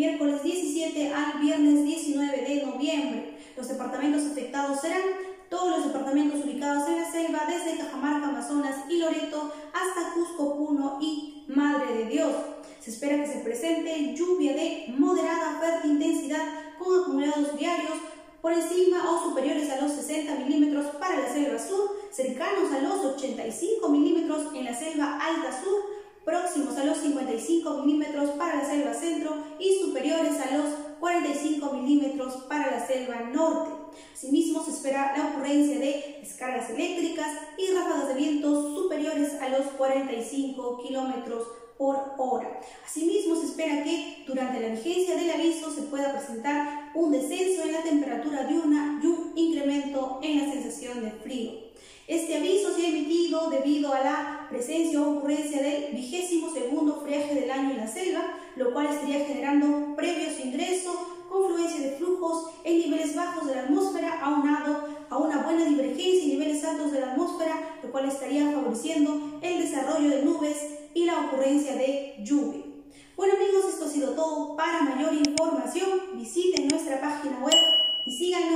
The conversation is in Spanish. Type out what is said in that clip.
miércoles 17 al viernes 19 de noviembre. Los departamentos afectados serán todos los departamentos ubicados en la selva, desde Cajamarca, Amazonas y Loreto hasta Cusco, Puno y Madre de Dios. Se espera que se presente lluvia de moderada a fuerte intensidad con acumulados diarios por encima o superiores a los 60 milímetros para la selva sur, cercanos a los 85 milímetros en la selva alta sur, próximos a los 55 milímetros para la selva centro y superiores a los 45 milímetros para la selva norte. Asimismo, se espera la ocurrencia de descargas eléctricas y ráfagas de vientos superiores a los 45 kilómetros por hora. Asimismo, se espera que durante la vigencia del aviso se pueda presentar un descenso en la temperatura diurna y un incremento en la sensación de frío. Este aviso se ha emitido debido a la presencia o ocurrencia del 22º friaje del año en la selva, lo cual estaría generando previo a su ingreso confluencia de flujos en niveles bajos de la atmósfera aunado a una buena divergencia en niveles altos de la atmósfera, lo cual estaría favoreciendo el desarrollo de nubes y la ocurrencia de lluvia. Bueno amigos, esto ha sido todo. Para mayor información visiten nuestra página web y síganos